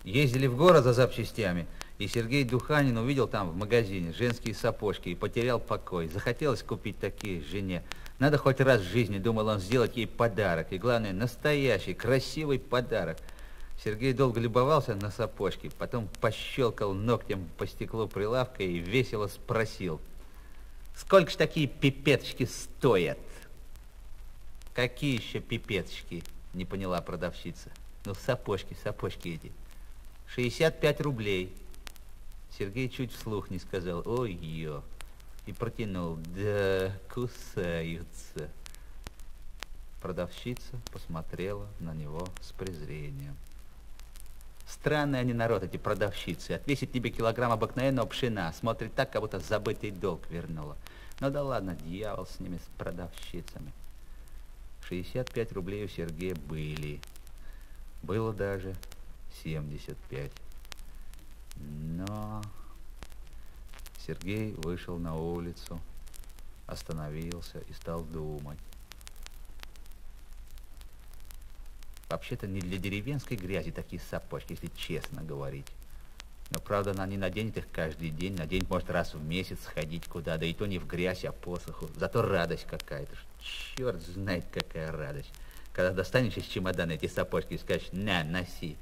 Ездили в город за запчастями, и Сергей Духанин увидел там в магазине женские сапожки и потерял покой. Захотелось купить такие жене. Надо хоть раз в жизни, думал он, сделать ей подарок. И главное, настоящий, красивый подарок. Сергей долго любовался на сапожки, потом пощелкал ногтем по стеклу прилавка и весело спросил: «Сколько ж такие пипеточки стоят?» «Какие еще пипеточки?» — не поняла продавщица. «Ну, сапожки эти. 65 рублей». Сергей чуть вслух не сказал «Ой-ё» и протянул: «Да, кусаются». Продавщица посмотрела на него с презрением. Странный они народ, эти продавщицы. Отвесит тебе килограмм обыкновенного пшена, смотрит так, как будто забытый долг вернула. Ну да ладно, дьявол с ними, с продавщицами. 65 рублей у Сергея были. Было даже 75. Но Сергей вышел на улицу, остановился и стал думать. Вообще-то не для деревенской грязи такие сапожки, если честно говорить. Но, правда, она не наденет их каждый день, наденет, может, раз в месяц сходить куда, да и то не в грязь, а по суху. Зато радость какая-то. Черт знает, какая радость. Когда достанешь из чемодана эти сапожки и скажешь: «На, носи».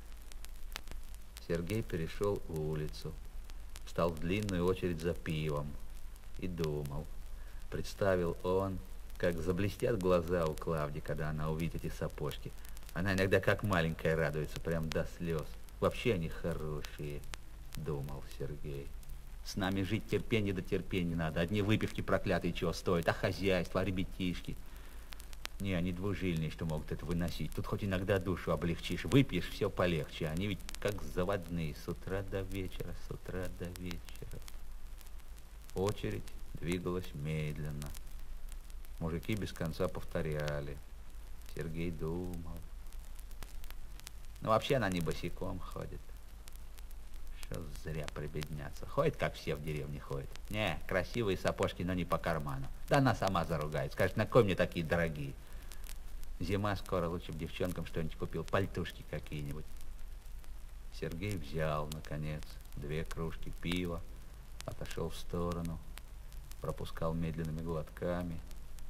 Сергей перешел улицу, встал в длинную очередь за пивом и думал. Представил он, как заблестят глаза у Клавдии, когда она увидит эти сапожки. Она иногда как маленькая радуется, прям до слез. Вообще они хорошие, думал Сергей. С нами жить терпенье до терпения надо. Одни выпивки проклятые чего стоят, а хозяйство, а ребятишки. Не, они двужильные, что могут это выносить. Тут хоть иногда душу облегчишь, выпьешь, все полегче. Они ведь как заводные, с утра до вечера, с утра до вечера. Очередь двигалась медленно. Мужики без конца повторяли. Сергей думал. Ну, вообще она не босиком ходит. Что зря прибедняться. Ходит, как все в деревне ходят. Не, красивые сапожки, но не по карману. Да она сама заругает. Скажет: на кой мне такие дорогие? Зима скоро, лучше бы девчонкам что-нибудь купил. Пальтушки какие-нибудь. Сергей взял, наконец, 2 кружки пива, отошел в сторону, пропускал медленными глотками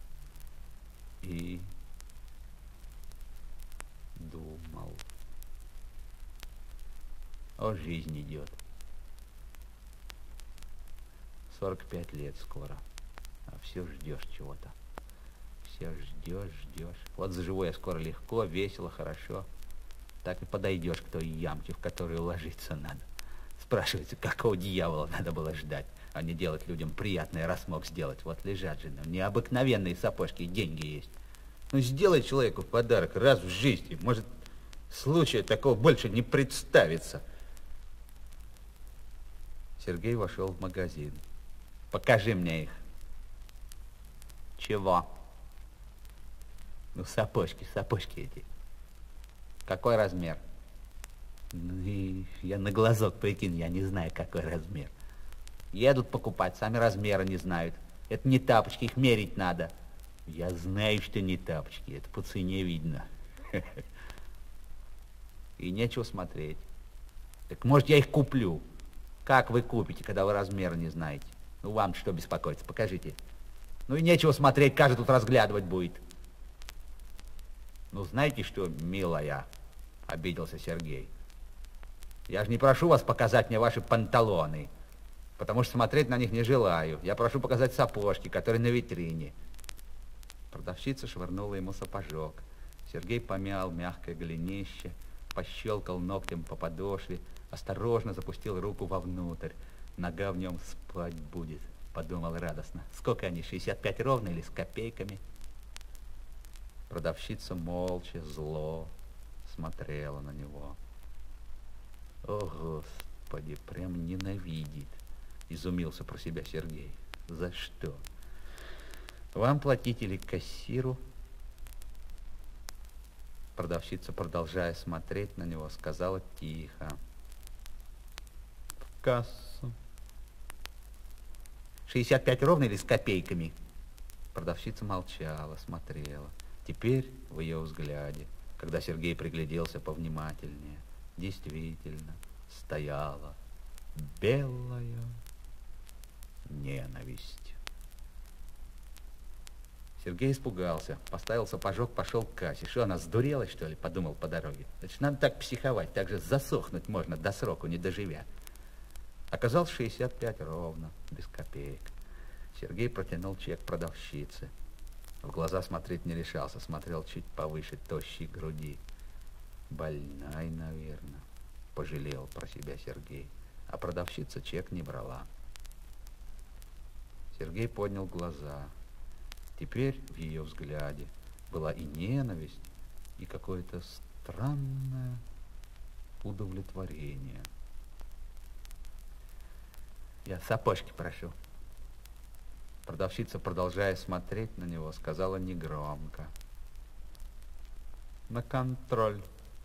и думал. О, жизнь идет. 45 лет скоро, а все ждешь чего-то. Все ждешь. Вот заживу я скоро легко, весело, хорошо. Так и подойдешь к той ямке, в которую ложиться надо. Спрашивается, какого дьявола надо было ждать, а не делать людям приятное, раз мог сделать. Вот лежат же, ну, необыкновенные сапожки, и деньги есть. Ну, сделай человеку подарок раз в жизни. Может, случая такого больше не представится. Сергей вошел в магазин. «Покажи мне их». «Чего?» «Ну, сапожки эти». «Какой размер?» «Ну, и я на глазок прикинь, я не знаю, какой размер». «Едут покупать, сами размера не знают. Это не тапочки, их мерить надо». «Я знаю, что не тапочки, это по цене видно». «И нечего смотреть». «Так, может, я их куплю». «Как вы купите, когда вы размера не знаете? Ну, вам что беспокоиться, покажите». «Ну и нечего смотреть, каждый тут разглядывать будет». «Ну, знаете что, милая?» — обиделся Сергей. «Я же не прошу вас показать мне ваши панталоны, потому что смотреть на них не желаю. Я прошу показать сапожки, которые на витрине». Продавщица швырнула ему сапожок. Сергей помял мягкое голенище, пощелкал ногтем по подошве, осторожно запустил руку вовнутрь. Нога в нем спать будет, подумал радостно. Сколько они, 65 ровно или с копейками? Продавщица молча, зло смотрела на него. О, Господи, прям ненавидит, изумился про себя Сергей. За что? Вам платить или кассиру? Продавщица, продолжая смотреть на него, сказала тихо: в кассу. 65 ровно или с копейками? Продавщица молчала, смотрела. Теперь в ее взгляде, когда Сергей пригляделся повнимательнее, действительно стояла белая ненависть. Сергей испугался, поставил сапожок, пошел к кассе. Что, она сдурела, что ли, подумал по дороге. Это ж надо так психовать, так же засохнуть можно до сроку, не доживя. Оказалось 65 ровно, без копеек. Сергей протянул чек продавщице. В глаза смотреть не решался, смотрел чуть повыше тощей груди. Больной, наверное, пожалел про себя Сергей. А продавщица чек не брала. Сергей поднял глаза. Теперь в ее взгляде была и ненависть, и какое-то странное удовлетворение. «Я сапожки прошу». Продавщица, продолжая смотреть на него, сказала негромко: «На контроль».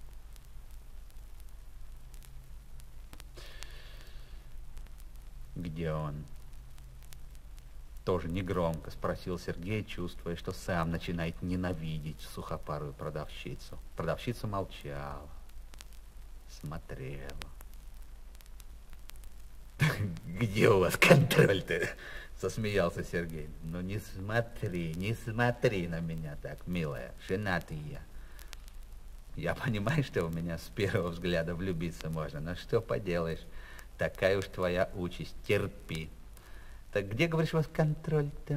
«Где он?» Тоже негромко спросил Сергей, чувствуя, что сам начинает ненавидеть сухопарую продавщицу. Продавщица молчала, смотрела. «Где у вас контроль-то?» — засмеялся Сергей. «Ну не смотри на меня так, милая, женатый я. Я понимаю, что у меня с первого взгляда влюбиться можно, но что поделаешь, такая уж твоя участь, терпи. Так где, говоришь, у вас контроль-то?»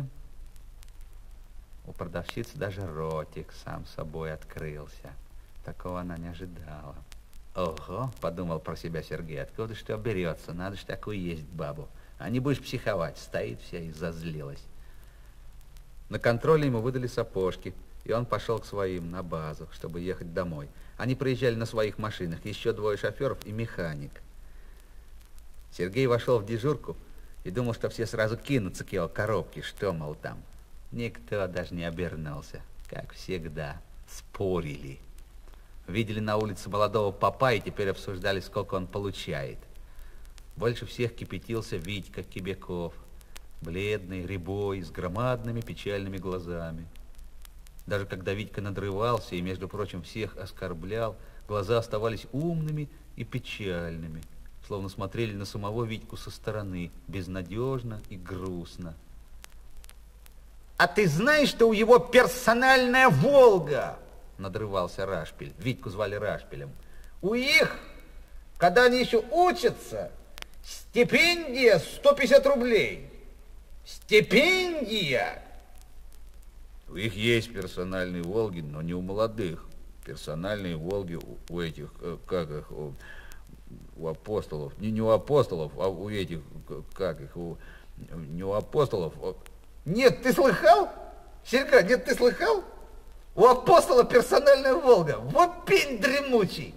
У продавщицы даже ротик сам собой открылся. Такого она не ожидала. «Ого!» — подумал про себя Сергей. «Откуда что берется? Надо ж такую есть бабу. А не будешь психовать». Стоит вся и зазлилась. На контроле ему выдали сапожки, и он пошел к своим на базу, чтобы ехать домой. Они проезжали на своих машинах, еще двое шоферов и механик. Сергей вошел в дежурку и думал, что все сразу кинутся к его коробке, что, мол, там. Никто даже не обернулся, как всегда, спорили. Видели на улице молодого попа и теперь обсуждали, сколько он получает. Больше всех кипятился Витька Кибяков, бледный, рябой, с громадными печальными глазами. Даже когда Витька надрывался и, между прочим, всех оскорблял, глаза оставались умными и печальными, словно смотрели на самого Витьку со стороны, безнадежно и грустно. «А ты знаешь, что у его персональная «Волга»?» — надрывался Рашпиль. Витьку звали Рашпилем. «У их, когда они еще учатся, стипендия 150 рублей. Стипендия!» «У их есть персональные «Волги», но не у молодых. Персональные «Волги» у этих, как их, у апостолов. Не у апостолов, а у этих, как их, не у апостолов. Нет, ты слыхал? Серьга, нет, ты слыхал? У апостола персональная «Волга». Вот пень дремучий.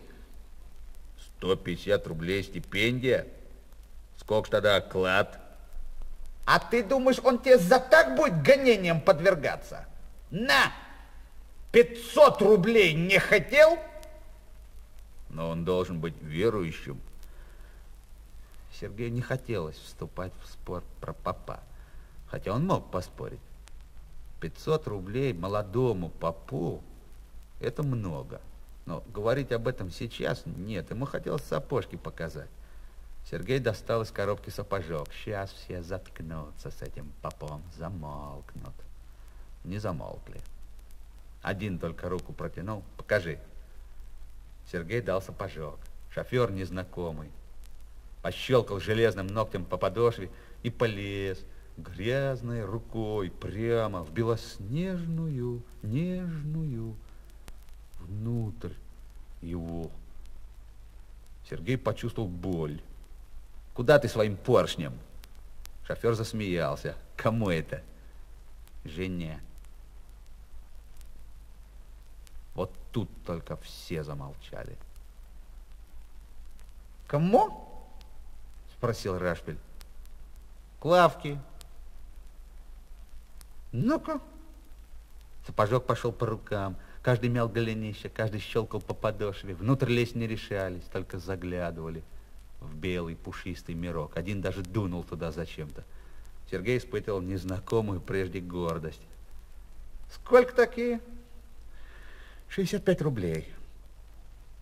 150 рублей стипендия? Сколько тогда оклад? А ты думаешь, он тебе за так будет гонением подвергаться? На! 500 рублей не хотел? Но он должен быть верующим. Сергею не хотелось вступать в спор про попа, хотя он мог поспорить. 500 рублей молодому попу — это много. Но говорить об этом сейчас нет, ему хотелось сапожки показать. Сергей достал из коробки сапожок. Сейчас все заткнутся с этим попом, замолкнут. Не замолкли. Один только руку протянул. «Покажи». Сергей дал сапожок. Шофер незнакомый пощелкал железным ногтем по подошве и полез грязной рукой прямо в белоснежную, нежную внутрь его. Сергей почувствовал боль. «Куда ты своим поршнем?» Шофер засмеялся. «Кому это?» «Жене». Вот тут только все замолчали. «Кому?» — спросил Рашпиль. «Клавке». «Ну-ка». Сапожок пошел по рукам. Каждый мял голенище, каждый щелкал по подошве. Внутрь лезть не решались, только заглядывали в белый пушистый мирок. Один даже дунул туда зачем-то. Сергей испытывал незнакомую прежде гордость. «Сколько такие?» 65 рублей.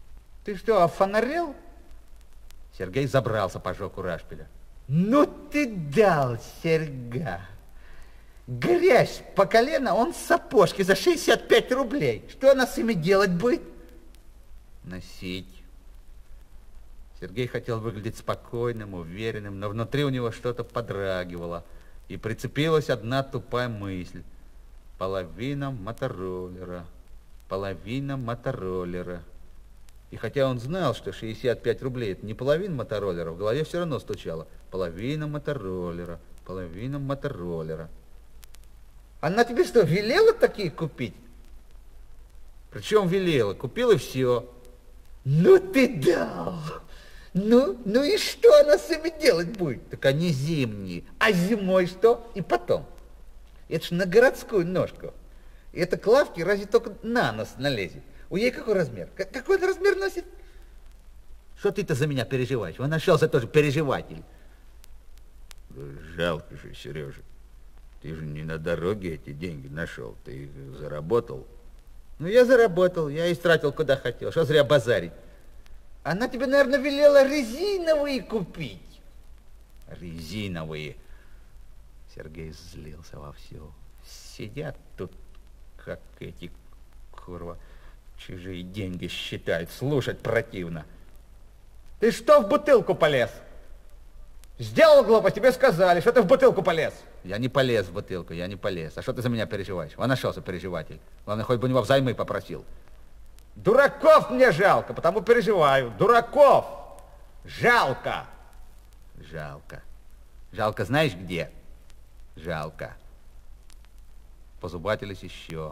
Ты что, офонарел? Сергей забрал сапожок у Рашпиля. Ну ты дал, Серьга. Грязь по колено, он сапожки за 65 рублей. Что она с ими делать будет? Носить. Сергей хотел выглядеть спокойным, уверенным, но внутри у него что-то подрагивало. И прицепилась одна тупая мысль. Половина мотороллера. Половина мотороллера. И хотя он знал, что 65 рублей это не половина мотороллера, в голове все равно стучало. Половина мотороллера. Половина мотороллера. Она тебе что, велела такие купить? Причем велела? Купил и все. Ну ты дал! Ну и что она с ними делать будет? Так они зимние. А зимой что? И потом. Это ж на городскую ножку. Это к лавке разве только на нос налезет. У ей какой размер? Какой она размер носит? Что ты-то за меня переживаешь? Он нашелся тоже переживатель. Да жалко же, Сережа. Ты же не на дороге эти деньги нашел. Ты их заработал. Ну, я заработал. Я истратил куда хотел. Что зря базарить. Она тебе, наверное, велела резиновые купить. Резиновые. Сергей злился вовсю. Сидят тут, как эти, курва, чужие деньги считают. Слушать противно. Ты что в бутылку полез? Сделал глупость, тебе сказали, что ты в бутылку полез. Я не полез в бутылку, я не полез. А что ты за меня переживаешь? Он нашелся переживатель. Главное, хоть бы у него взаймы попросил. Дураков мне жалко, потому переживаю. Дураков! Жалко! Жалко. Жалко знаешь где? Жалко. Позубатились еще.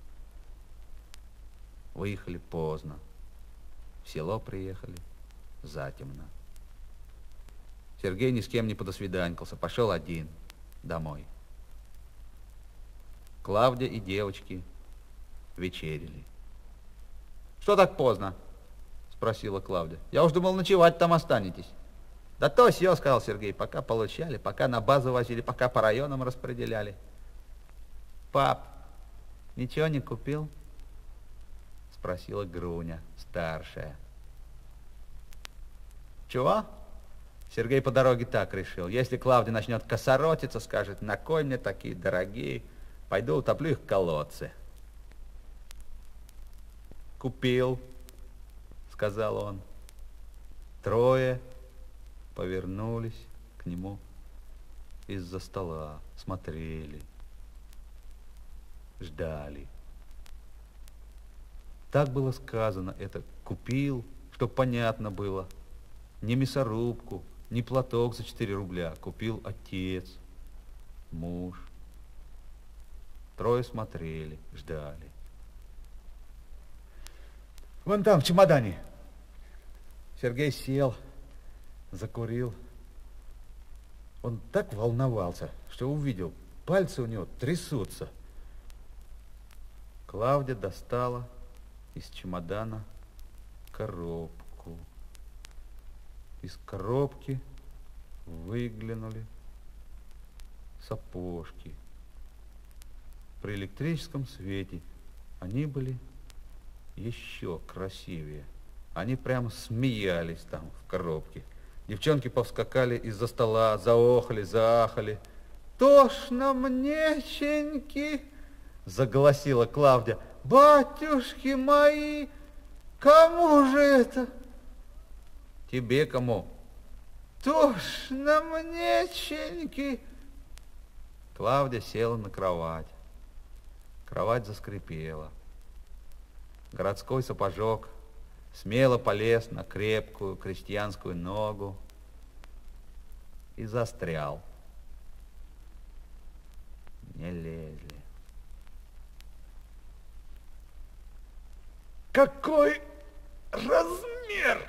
Выехали поздно. В село приехали затемно. Сергей ни с кем не подосвиданькался, пошел один домой. Клавдия и девочки вечерили. Что так поздно? Спросила Клавдия. Я уж думал, ночевать там останетесь. Да то сё, сказал Сергей, пока получали, пока на базу возили, пока по районам распределяли. Пап, ничего не купил? Спросила Груня, старшая. Чего? Сергей по дороге так решил. Если Клавдия начнет косоротиться, скажет, на кой мне такие дорогие, пойду утоплю их в колодце. Купил, сказал он. Трое повернулись к нему из-за стола, смотрели, ждали. Так было сказано это «купил», чтоб понятно было. Не мясорубку, не платок за 4 рубля. Купил отец, муж. Трое смотрели, ждали. Вон там, в чемодане. Сергей сел, закурил. Он так волновался, что увидел, пальцы у него трясутся. Клавдия достала из чемодана коробку. Из коробки выглянули сапожки. При электрическом свете они были еще красивее. Они прямо смеялись там в коробке. Девчонки повскакали из-за стола, заохали, заахали. «Тошно мнеченьки!» — заголосила Клавдия. «Батюшки мои, кому же это?» «Тебе кому?» «Тошно мнеченьки!» Клавдия села на кровать. Кровать заскрипела. Городской сапожок смело полез на крепкую крестьянскую ногу и застрял. Не лезли. Какой размер?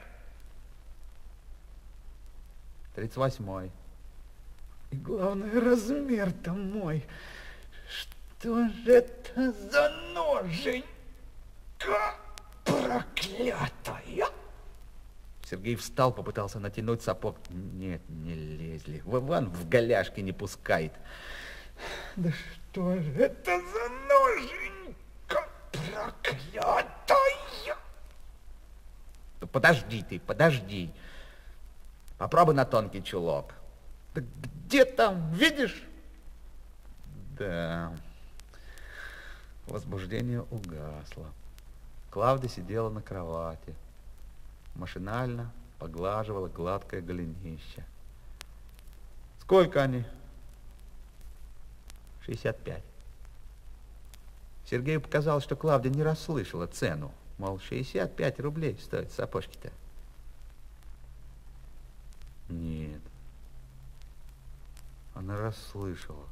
38-й. И главное, размер-то мой. Что же это за ноженька проклятая? Сергей встал, попытался натянуть сапог. Нет, не лезли. Вован в голяшки не пускает. Да что же это за ноженька проклятая? Да подожди ты, подожди. Попробуй на тонкий чулок. Да где там, видишь? Да. Возбуждение угасло. Клавдия сидела на кровати. Машинально поглаживала гладкое голенище. Сколько они? 65. Сергею показалось, что Клавдия не расслышала цену. Мол, 65 рублей стоят сапожки-то. Нет. Она расслышала.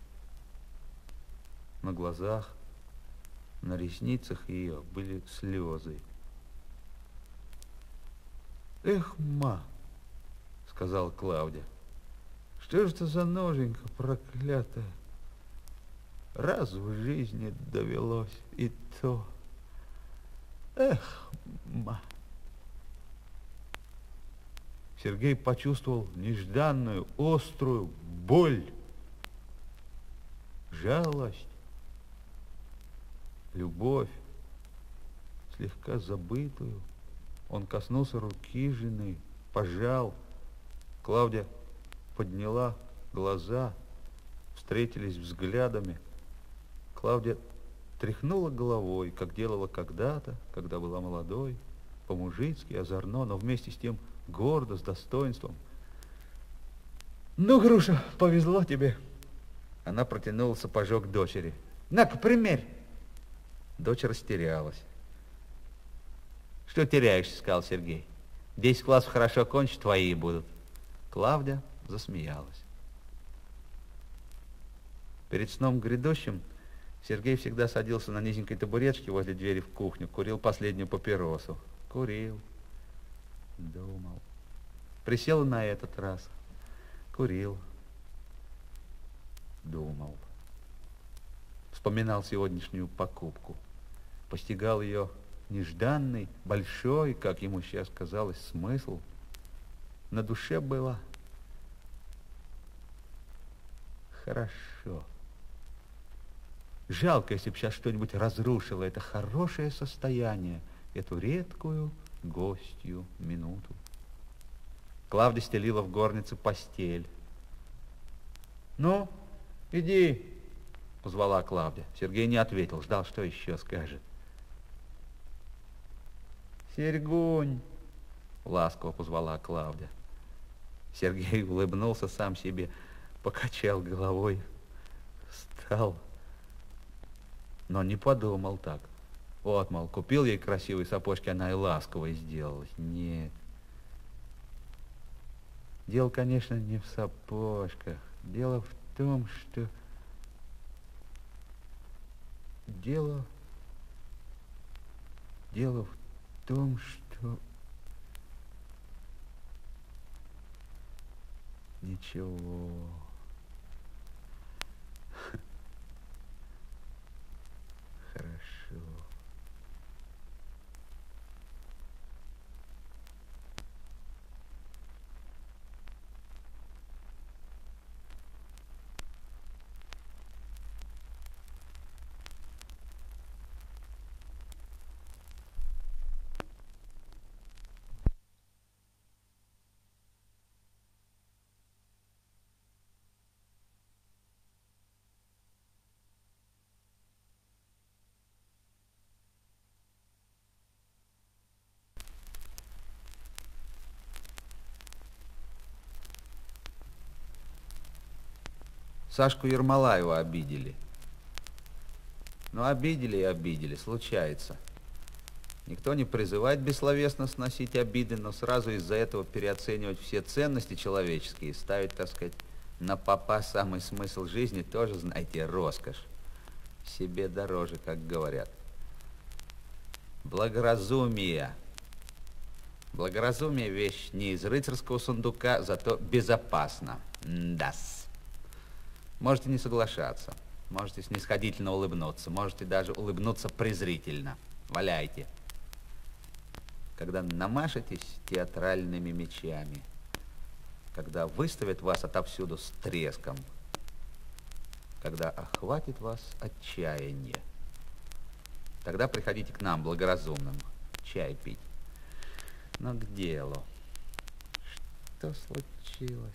На глазах, на ресницах ее были слезы. «Эх, ма!» — сказала Клавдия. «Что же это за ноженька проклятая? Раз в жизни довелось и то. Эх, ма!» Сергей почувствовал нежданную, острую боль, жалость, любовь, слегка забытую. Он коснулся руки жены, пожал. Клавдия подняла глаза, встретились взглядами. Клавдия тряхнула головой, как делала когда-то, когда была молодой, по-мужицки, озорно, но вместе с тем гордо, с достоинством. Ну, Груша, повезло тебе. Она протянула сапожок дочери. На-ка, примерь. Дочь растерялась. «Что теряешься?» — сказал Сергей. 10 классов хорошо кончишь, твои будут. Клавдия засмеялась. Перед сном грядущим Сергей всегда садился на низенькой табуретке возле двери в кухню, курил последнюю папиросу. Курил, думал. Присел на этот раз, курил, думал. Вспоминал сегодняшнюю покупку. Постигал ее нежданный, большой, как ему сейчас казалось, смысл. На душе было хорошо. Жалко, если бы сейчас что-нибудь разрушило это хорошее состояние, эту редкую гостью минуту. Клавдия стелила в горнице постель. «Ну, иди», — позвала Клавдия. Сергей не ответил, ждал, что еще скажет. «Сергунь», — ласково позвала Клавдия. Сергей улыбнулся сам себе, покачал головой, встал, но не подумал так. Вот, мол, купил ей красивые сапожки, она и ласковой сделалась. Нет. Дело, конечно, не в сапожках. Дело в том, что... Дело в том, что... Ничего. Хорошо. Сашку Ермолаева обидели. Ну, обидели и обидели, случается. Никто не призывает бессловесно сносить обиды, но сразу из-за этого переоценивать все ценности человеческие, ставить, так сказать, на попа самый смысл жизни, тоже, знаете, роскошь. Себе дороже, как говорят. Благоразумие. Благоразумие — вещь не из рыцарского сундука, зато безопасна. Да-с. Можете не соглашаться, можете снисходительно улыбнуться, можете даже улыбнуться презрительно. Валяйте. Когда намашетесь театральными мечами, когда выставят вас отовсюду с треском, когда охватит вас отчаяние, тогда приходите к нам благоразумным чай пить. Но к делу. Что случилось?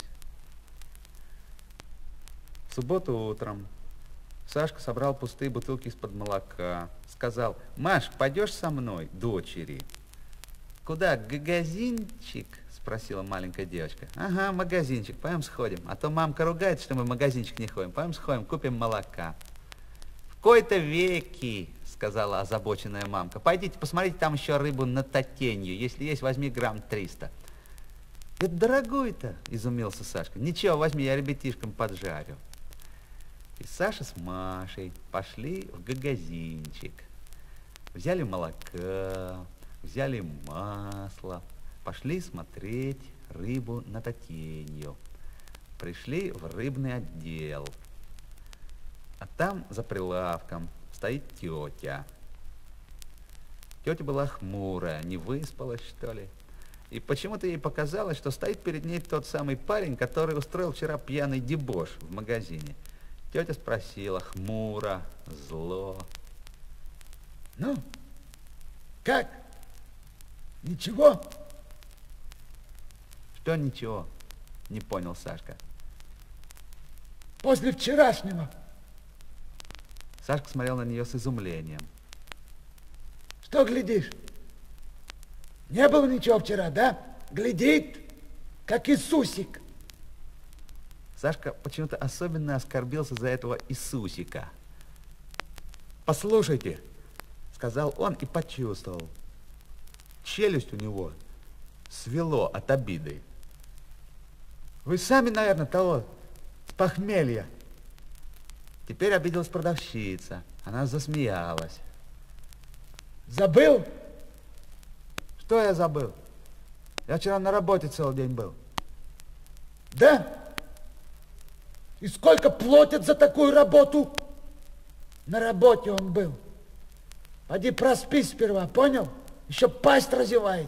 В субботу утром Сашка собрал пустые бутылки из-под молока. Сказал: «Маш, пойдешь со мной, дочери?» «Куда, магазинчик?» спросила маленькая девочка. «Ага, магазинчик, пойдем сходим. А то мамка ругает, что мы в магазинчик не ходим. Пойдем сходим, купим молока». «В кои-то веки», сказала озабоченная мамка. «Пойдите, посмотрите, там еще рыбу на татенью. Если есть, возьми грамм 300. «Это дорогой-то», изумился Сашка. «Ничего, возьми, я ребятишкам поджарю». И Саша с Машей пошли в магазинчик. Взяли молока, взяли масло, пошли смотреть рыбу на татенью. Пришли в рыбный отдел. А там за прилавком стоит тетя. Тетя была хмурая, не выспалась, что ли. И почему-то ей показалось, что стоит перед ней тот самый парень, который устроил вчера пьяный дебош в магазине. Тетя спросила хмуро, зло: «Ну, как? Ничего?» «Что ничего?» — не понял Сашка. «После вчерашнего». Сашка смотрел на нее с изумлением. «Что глядишь? Не было ничего вчера, да? Глядит, как Иисусик». Сашка почему-то особенно оскорбился за этого Иисусика. «Послушайте», — сказал он и почувствовал. Челюсть у него свело от обиды. «Вы сами, наверное, того, с похмелья». Теперь обиделась продавщица. Она засмеялась. «Забыл?» «Что я забыл? Я вчера на работе целый день был». «Да? И сколько платят за такую работу?» «На работе он был. Поди проспись сперва, понял? Еще пасть разевает».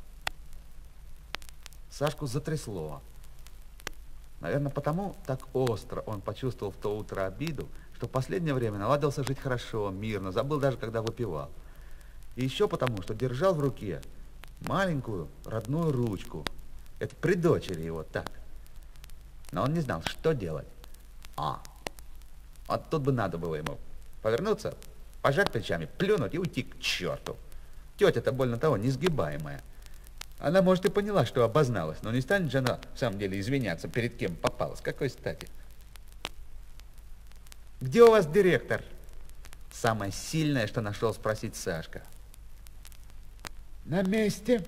Сашку затрясло. Наверное, потому так остро он почувствовал в то утро обиду, что в последнее время наладился жить хорошо, мирно, забыл даже, когда выпивал. И еще потому, что держал в руке маленькую родную ручку. Это при дочери его так. Но он не знал, что делать. Вот тут бы надо было ему повернуться, пожать плечами, плюнуть и уйти к черту. Тетя-то больно того, несгибаемая. Она, может, и поняла, что обозналась, но не станет же она, в самом деле, извиняться, перед кем попала. С какой стати? «Где у вас директор?» Самое сильное, что нашел спросить Сашка. «На месте».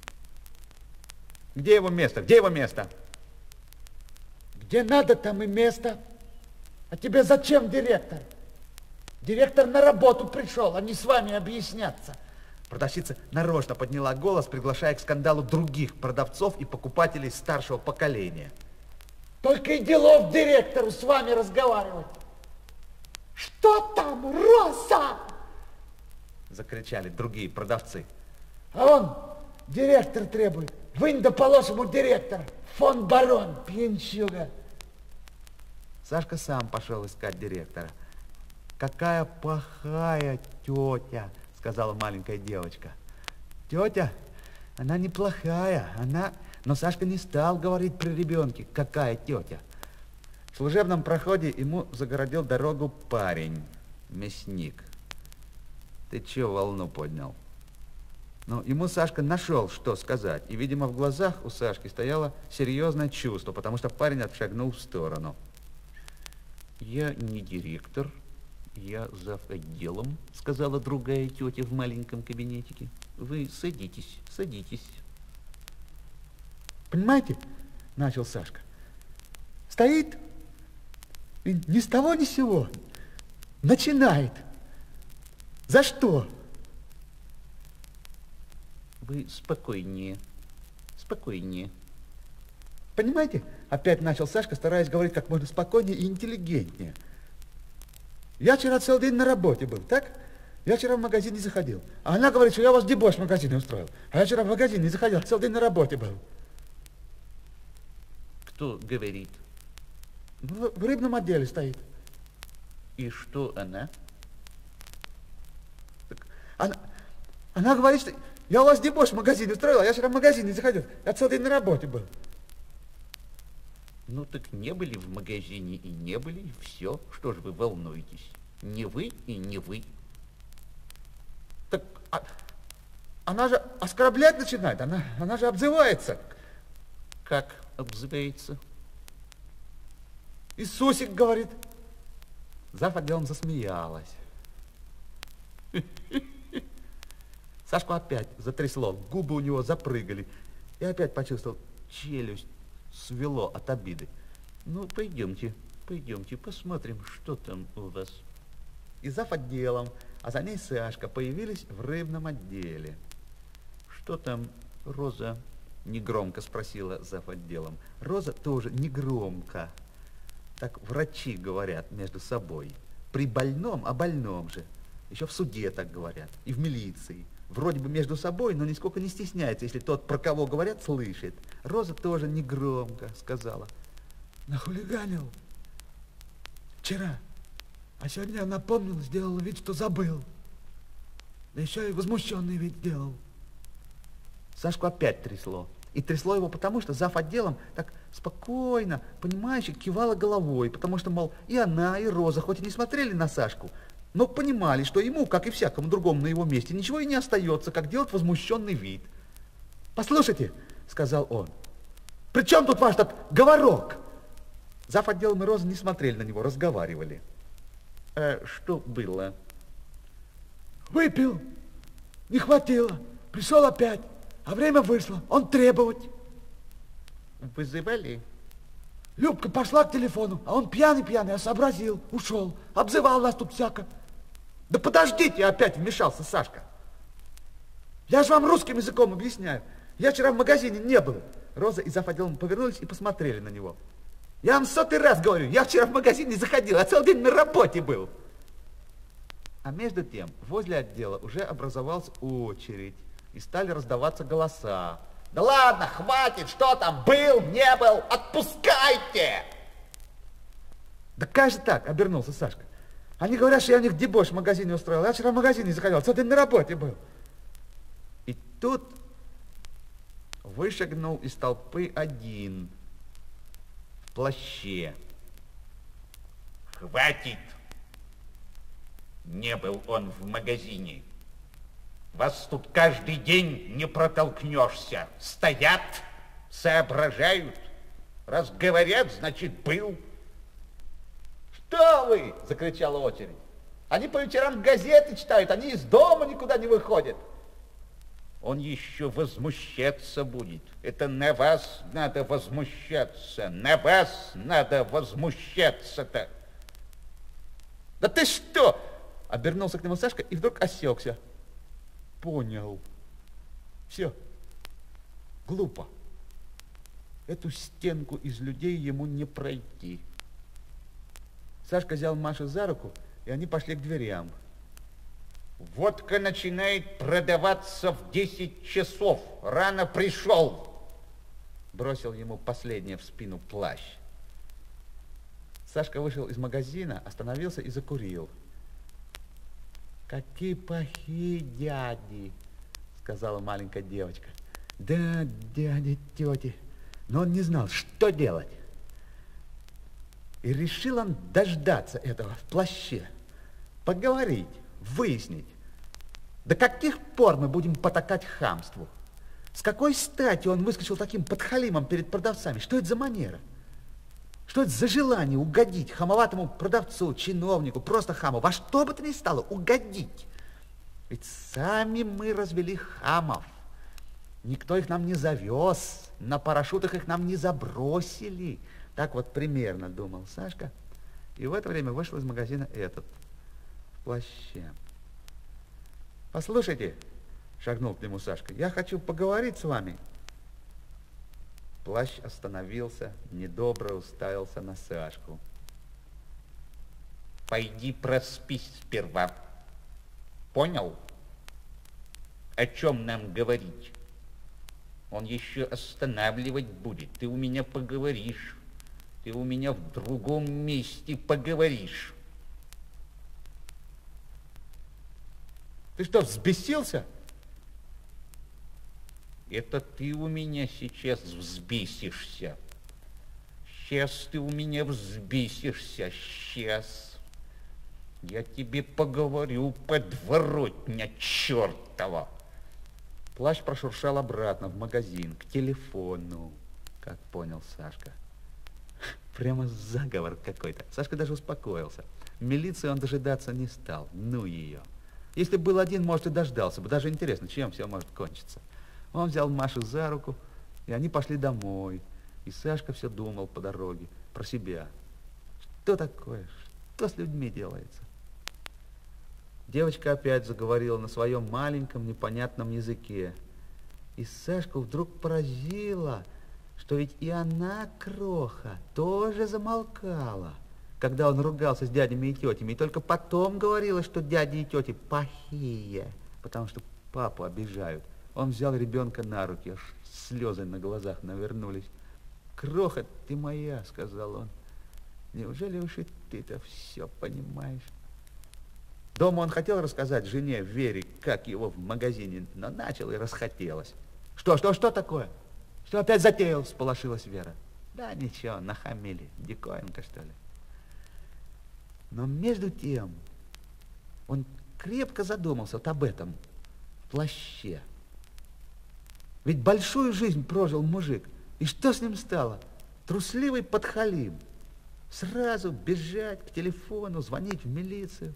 «Где его место? Где его место?» «Где надо, там и место. А тебе зачем директор? Директор на работу пришел, а не с вами объясняться». Продавщица нарочно подняла голос, приглашая к скандалу других продавцов и покупателей старшего поколения. «Только и делов директору с вами разговаривать». «Что там, Роза?» Закричали другие продавцы. «А он, директор требует. Вынь да положь ему директор. Фон барон, пьянчуга». Сашка сам пошел искать директора. «Какая плохая тетя», сказала маленькая девочка. «Тетя, она неплохая, она...» Но Сашка не стал говорить при ребенке, какая тетя. В служебном проходе ему загородил дорогу парень, мясник. «Ты че волну поднял?» Но ему Сашка нашел, что сказать. И, видимо, в глазах у Сашки стояло серьезное чувство, потому что парень отшагнул в сторону. «Я не директор, я зав. Отделом», сказала другая тетя в маленьком кабинетике. «Вы садитесь, садитесь». «Понимаете, — начал Сашка, — стоит и ни с того ни с сего начинает. За что?» «Вы спокойнее, спокойнее». «Понимаете, — опять начал Сашка, стараясь говорить как можно спокойнее и интеллигентнее. — Я вчера целый день на работе был, так? Я вчера в магазин не заходил. А она говорит, что я у вас дебош в магазине устроил. А я вчера в магазин не заходил, целый день на работе был». «Кто говорит?» В рыбном отделе стоит. «И что она?» Так она говорит, что Я у вас дебош в магазине устроила, я вчера в магазин не заходил. Я целый день на работе был. Ну так не были в магазине и не были, и все. Что же вы волнуетесь? Не вы и не вы. Так она же оскорблять начинает, она же обзывается. Как обзывается? Иисусик говорит. Зав. Отделом засмеялась. Сашку опять затрясло, губы у него запрыгали. И опять почувствовал, челюсть свело от обиды. Ну, пойдемте, посмотрим, что там у вас. И зав. Отделом, а за ней Сашка появились в рыбном отделе. Что там, Роза? Негромко спросила зав. Отделом. Роза тоже негромко. Так врачи говорят между собой. При больном о больном же. Еще в суде так говорят. И в милиции. Вроде бы между собой, но нисколько не стесняется, если тот, про кого говорят, слышит. Роза тоже негромко сказала. Нахулиганил. Вчера. А сегодня я напомнил, сделал вид, что забыл. Да еще и возмущенный вид делал. Сашку опять трясло. И трясло его потому, что зав. Отделом так спокойно, понимающе кивала головой, потому что, мол, и она, и Роза, хоть и не смотрели на Сашку, но понимали, что ему, как и всякому другому на его месте, ничего и не остается, как делать возмущенный вид. «Послушайте», — сказал он, — «при чем тут ваш этот говорок?» Зав. Отделом и Роза не смотрели на него, разговаривали. Что было? «Выпил, не хватило, пришел опять, а время вышло, он требовать». Вызывали? Любка пошла к телефону, а он пьяный-пьяный, я сообразил, ушел, обзывал нас тут всяко. Да подождите, опять вмешался Сашка. Я же вам русским языком объясняю. Я вчера в магазине не был. Роза и зав. Отделом повернулись и посмотрели на него. Я вам 100-й раз говорю, я вчера в магазин не заходил, а целый день на работе был. А между тем, возле отдела уже образовалась очередь, и стали раздаваться голоса. Да ладно, хватит, что там, был, не был, отпускайте! Да как же так, обернулся Сашка. Они говорят, что я у них дебош в магазине устроил. Я вчера в магазин не заходил, целый день на работе был. И тут вышагнул из толпы один в плаще. Хватит! Не был он в магазине. Вас тут каждый день не протолкнешься. Стоят, соображают. Раз говорят, значит, был. Что вы? Закричала очередь. Они по вечерам газеты читают, они из дома никуда не выходят. Он еще возмущаться будет. Это на вас надо возмущаться. На вас надо возмущаться-то. Да ты что? Обернулся к нему Сашка и вдруг осекся. Понял. Все. Глупо. Эту стенку из людей ему не пройти. Сашка взял Машу за руку, и они пошли к дверям. Водка начинает продаваться в 10 часов. Рано пришел. Бросил ему последнее в спину плащ. Сашка вышел из магазина, остановился и закурил. «Какие плохие дяди!» — сказала маленькая девочка. «Да, дяди, тети!» Но он не знал, что делать. И решил он дождаться этого в плаще, поговорить, выяснить, до каких пор мы будем потакать хамству. С какой стати он выскочил таким подхалимом перед продавцами? Что это за манера? Что это за желание угодить хамоватому продавцу, чиновнику, просто хаму? Во что бы то ни стало, угодить. Ведь сами мы развели хамов. Никто их нам не завез, на парашютах их нам не забросили. Так вот примерно думал Сашка. И в это время вышел из магазина этот, в плаще. «Послушайте», — шагнул к нему Сашка, — «я хочу поговорить с вами». Плащ остановился, недобро уставился на Сашку. Пойди проспись сперва. Понял? О чем нам говорить? Он еще останавливать будет. Ты у меня поговоришь. Ты у меня в другом месте поговоришь. Ты что, взбесился? Это ты у меня сейчас взбесишься. Сейчас ты у меня взбесишься, сейчас. Я тебе поговорю, подворотня чертова. Плащ прошуршал обратно в магазин, к телефону, как понял Сашка. Прямо заговор какой-то. Сашка даже успокоился. Милиции он дожидаться не стал. Ну ее. Если был один, может, и дождался бы. Даже интересно, чем все может кончиться. Он взял Машу за руку, и они пошли домой. И Сашка все думал по дороге про себя. Что такое? Что с людьми делается? Девочка опять заговорила на своем маленьком непонятном языке. И Сашку вдруг поразило, что ведь и она, кроха, тоже замолкала, когда он ругался с дядями и тетями, и только потом говорила, что дяди и тети плохие, потому что папу обижают. Он взял ребенка на руки, аж слезы на глазах навернулись. «Кроха ты моя», — сказал он, — «неужели уж и ты-то все понимаешь?» Дома он хотел рассказать жене Вере, как его в магазине, но начал и расхотелось. Что такое? Что опять затеял?» — всполошилась Вера. «Да ничего, нахамили, диковинка, что ли?» Но между тем он крепко задумался вот об этом плаще. Ведь большую жизнь прожил мужик. И что с ним стало? Трусливый подхалим. Сразу бежать к телефону, звонить в милицию.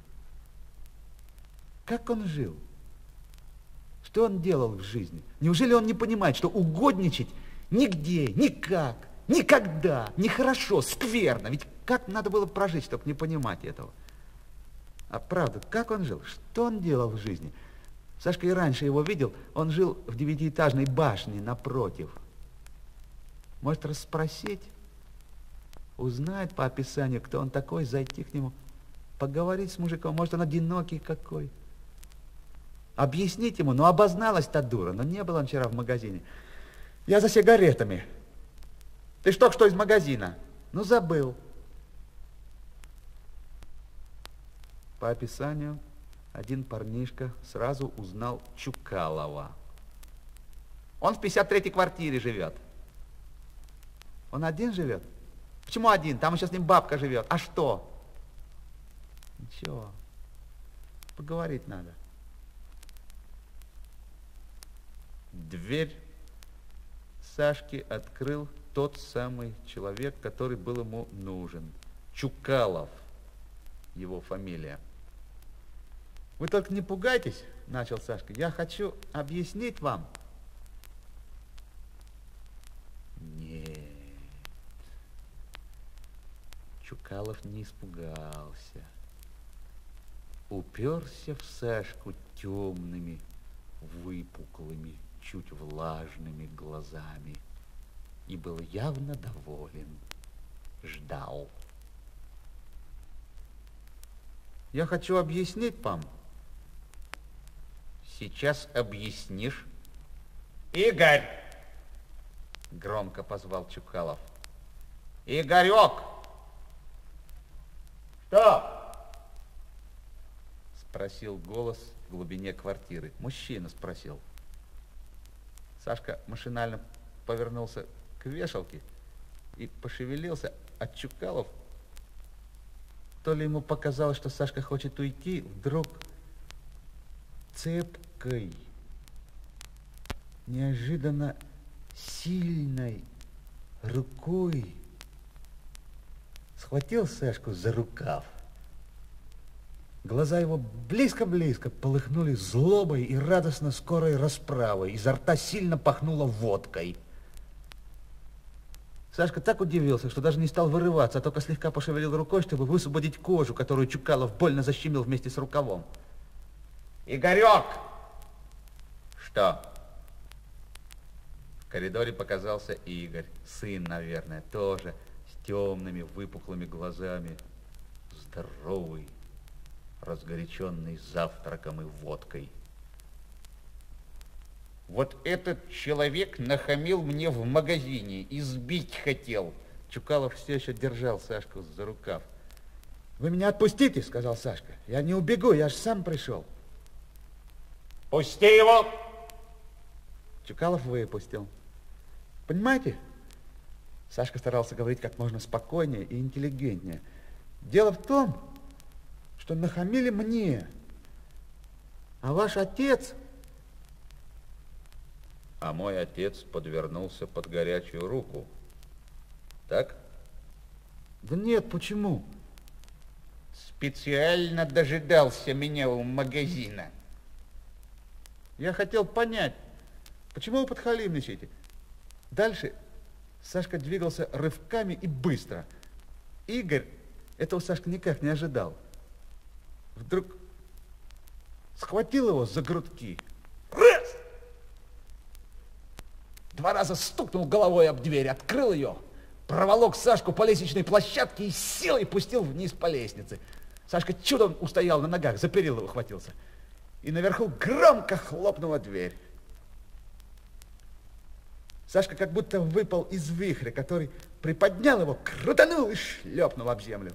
Как он жил? Что он делал в жизни? Неужели он не понимает, что угодничать нигде, никак, никогда, нехорошо, скверно? Ведь как надо было прожить, чтобы не понимать этого? А правда, как он жил? Что он делал в жизни? Сашка и раньше его видел, он жил в 9-этажной башне напротив. Может, расспросить, узнать по описанию, кто он такой, зайти к нему, поговорить с мужиком, может, он одинокий какой. Объяснить ему, обозналась та дура, но не был он вчера в магазине. «Я за сигаретами». «Ты ж только что из магазина». «Забыл». По описанию один парнишка сразу узнал Чукалова. Он в 53-й квартире живет. Он один живет? Почему один? Там еще с ним бабка живет. А что? Ничего. Поговорить надо. Дверь Сашке открыл тот самый человек, который был ему нужен. Чукалов, его фамилия. «Вы только не пугайтесь», — начал Сашка. «Я хочу объяснить вам». Нет. Чукалов не испугался. Уперся в Сашку темными, выпуклыми, чуть влажными глазами и был явно доволен. Ждал. «Я хочу объяснить вам». «Сейчас объяснишь». «Игорь!» — громко позвал Чукалов. «Игорек!» «Что?» — спросил голос в глубине квартиры. Мужчина спросил. Сашка машинально повернулся к вешалке и пошевелился, а Чукалов, то ли ему показалось, что Сашка хочет уйти, вдруг цепкой, неожиданно сильной рукой схватил Сашку за рукав. Глаза его близко-близко полыхнули злобой и радостно скорой расправой. Изо рта сильно пахнуло водкой. Сашка так удивился, что даже не стал вырываться, а только слегка пошевелил рукой, чтобы высвободить кожу, которую Чукалов больно защемил вместе с рукавом. «Игорек!» «Что?» В коридоре показался Игорь, сын, наверное, тоже с темными выпуклыми глазами, здоровый, разгоряченный завтраком и водкой. «Вот этот человек нахамил мне в магазине, избить хотел». Чукалов все еще держал Сашку за рукав. «Вы меня отпустите», — сказал Сашка. «Я не убегу, я же сам пришел». «Пусти его!» Чукалов выпустил. Понимаете? Сашка старался говорить как можно спокойнее и интеллигентнее. Дело в том, что нахамили мне, а ваш отец... А мой отец подвернулся под горячую руку. Так? Да нет, почему? Специально дожидался меня у магазина. Я хотел понять, почему вы подхалимничаете. Дальше Сашка двигался рывками и быстро. Игорь этого Сашка никак не ожидал. Вдруг схватил его за грудки. Раз! 2 раза стукнул головой об дверь, открыл ее, проволок Сашку по лестничной площадке и силой пустил вниз по лестнице. Сашка чудом устоял на ногах, за перила ухватился. И наверху громко хлопнула дверь. Сашка как будто выпал из вихря, который приподнял его, крутанул и шлепнул об землю.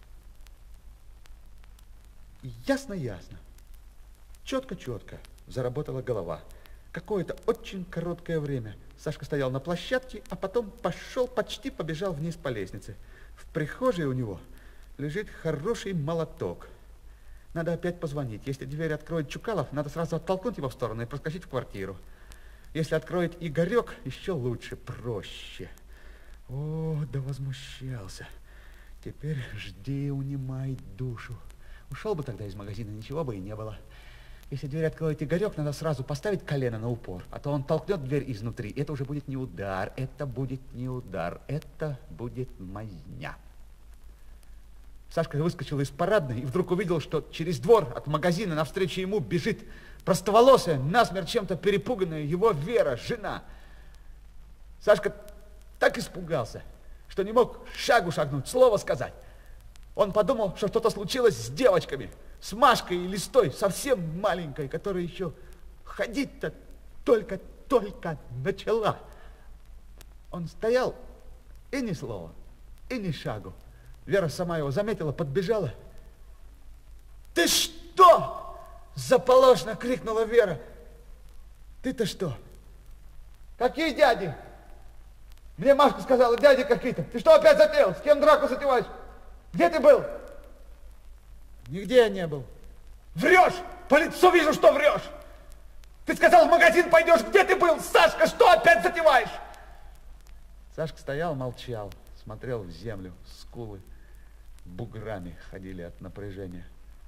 И ясно-ясно, четко-четко заработала голова. Какое-то очень короткое время Сашка стоял на площадке, а потом почти побежал вниз по лестнице. В прихожей у него лежит хороший молоток. Надо опять позвонить. Если дверь откроет Чукалов, надо сразу оттолкнуть его в сторону и проскочить в квартиру. Если откроет Игорек, еще лучше, проще. О, да возмущался. Теперь жди, унимай душу. Ушел бы тогда из магазина, ничего бы и не было. Если дверь откроет Игорек, надо сразу поставить колено на упор, а то он толкнет дверь изнутри. Это уже будет не удар, это будет не удар, это будет мазня. Сашка выскочил из парадной и вдруг увидел, что через двор от магазина навстречу ему бежит простоволосая, насмерть чем-то перепуганная его Вера, жена. Сашка так испугался, что не мог шагу шагнуть, слова сказать. Он подумал, что что-то случилось с девочками, с Машкой и Листой, совсем маленькой, которая еще ходить-то только начала. Он стоял, и ни слова, и ни шагу. Вера сама его заметила, подбежала. «Ты что?» – заполошно крикнула Вера. «Ты-то что?» «Какие дяди?» «Мне Машка сказала, дяди какие-то. Ты что опять затеял? С кем драку затеваешь? Где ты был?» «Нигде я не был». «Врешь! По лицу вижу, что врешь! Ты сказал, в магазин пойдешь. Где ты был? Сашка, что опять затеваешь?» Сашка стоял, молчал, смотрел в землю, скулы буграми ходили от напряжения.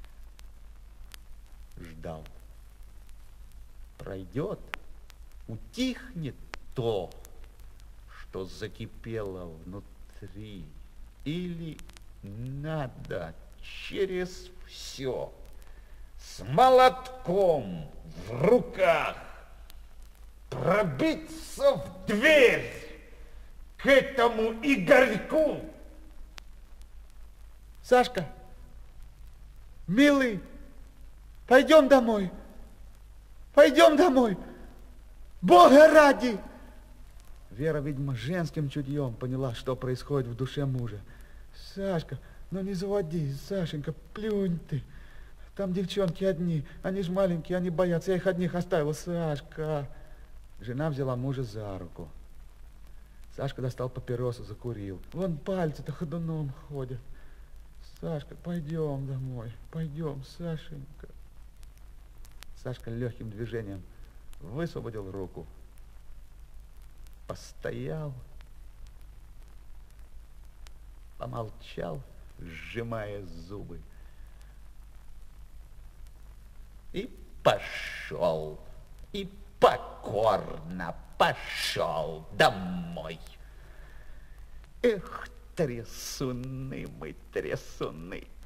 Ждал. Пройдет, утихнет то, что закипело внутри, или надо через все с молотком в руках пробиться в дверь к этому Игорьку. Сашка, милый, пойдем домой. Пойдем домой. Бога ради. Вера, видимо, женским чутьем поняла, что происходит в душе мужа. Сашка, ну не заводи, Сашенька, плюнь ты. Там девчонки одни, они ж маленькие, они боятся, я их одних оставила. Сашка. Жена взяла мужа за руку. Сашка достал папиросу, закурил. Вон пальцы-то ходуном ходят. Сашка, пойдем домой, пойдем, Сашенька. Сашка легким движением высвободил руку, постоял, помолчал, сжимая зубы, и пошел, и покорно пошел домой. Эх, трясуны мы, трясуны!